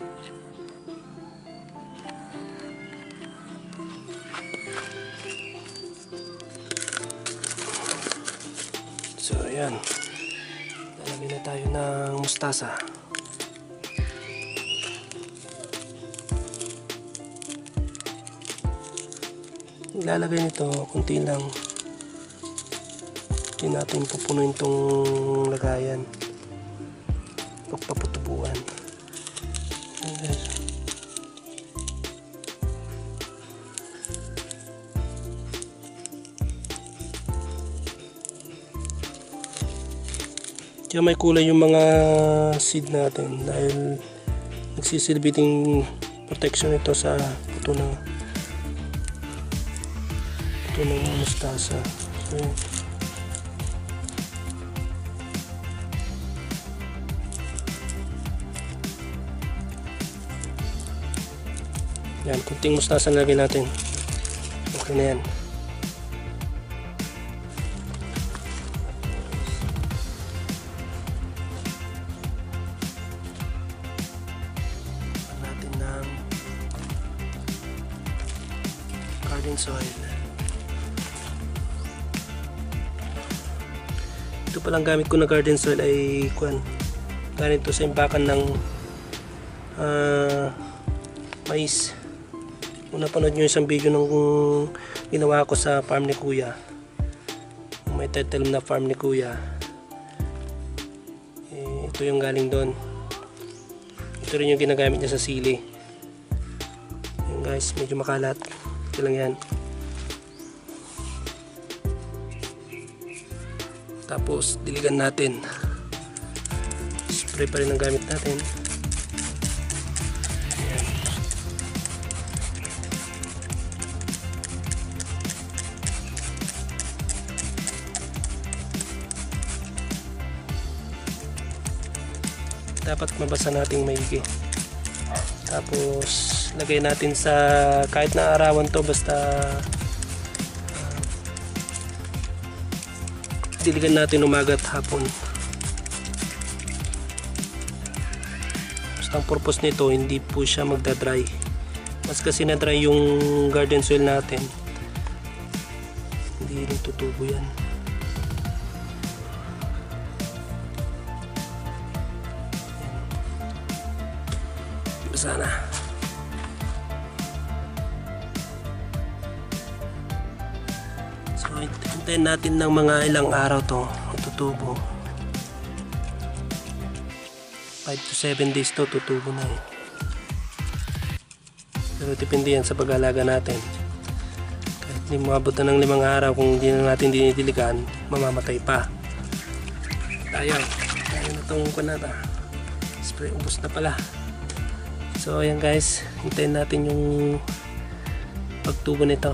So ayan, lalagyan na tayo ng mustasa. Ilalagay nito kunti lang, hindi natin pupunuin itong lagayan, pagpaputubuan. Kaya may kulay yung mga seed natin dahil nagsisilbiting protection ito sa puto ng mustasa. So, yan, kunting mustasa na lagyan natin. Okay na yan. Natin ng garden soil. Ito palang gamit ko na garden soil ay galing to sa imbakan ng mais. Kung napanood nyo isang video ng ginawa ko sa farm ni Kuya, may title na farm ni Kuya, ito yung galing doon. Ito rin yung ginagamit niya sa sili. Yan guys, medyo makalat. Ito lang yan. Tapos diligan natin. Spray pa rin ang gamit natin. Ayan. Dapat mabasa nating maigi. Tapos lagay natin sa kahit na arawan to, basta diligan natin umaga at hapon. Basta ang purpose nito, hindi po siya magdadry. Mas kasi na-dry yung garden soil natin, hindi rin tutubo yan. Basta na. So hintayin natin ng mga ilang araw to tutubo. 5 to 7 days to tutubo na eh. Pero depende yan sa pag-alaga natin. Kahit hindi mabot na ng 5 araw, kung hindi na natin dinidiligan, mamamatay pa. Tayo na itong kunata. Spray, ubos na pala. So ayan guys, hintayin natin yung pagtubo nito.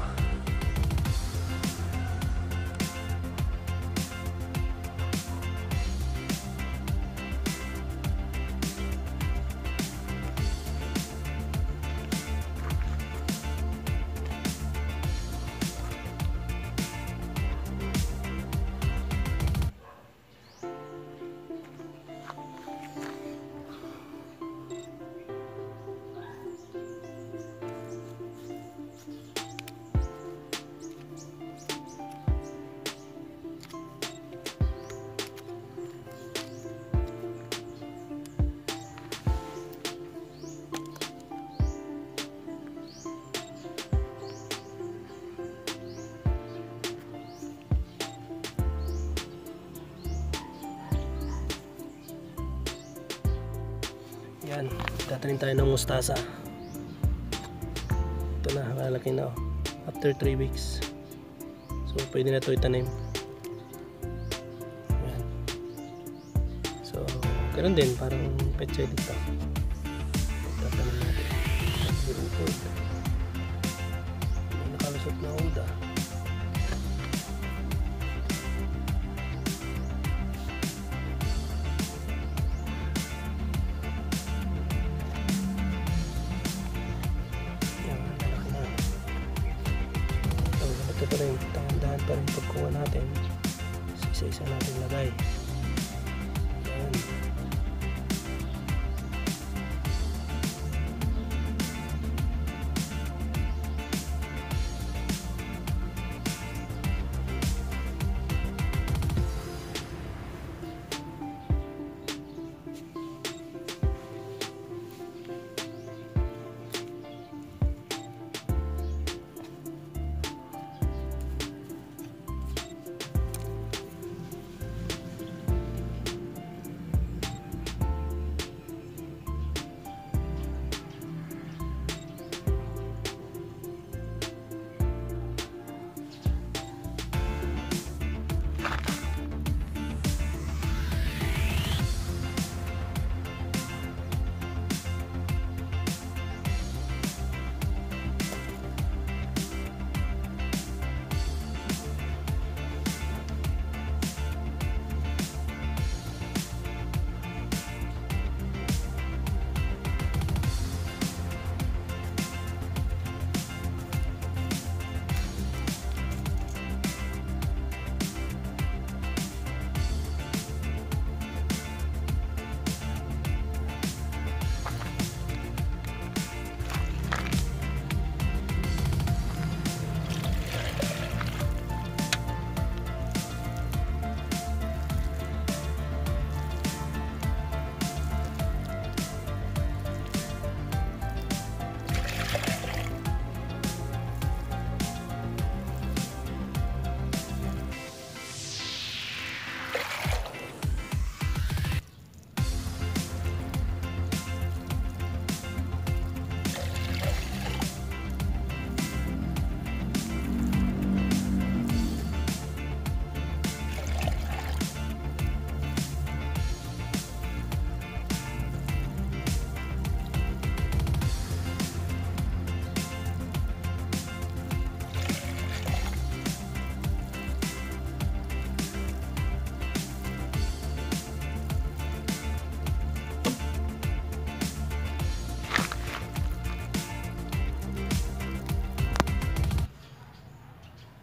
Yan, tatanim tayo ng mustasa. Ito na, malalaki na after 3 weeks. So pwede na ito itanim. Yan. So ganoon din, parang petsa dito. Tatanim natin. May nakalusot na uda. Ito pa rin, tangandahan pa rin pagkuha natin. Isa-isa natin lagay. Ayan.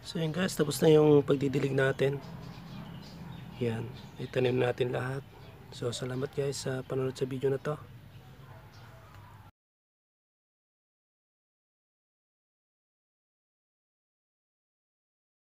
So yun guys, tapos na yung pagdidilig natin. Yan, itanim natin lahat. So salamat guys sa panonood sa video na to.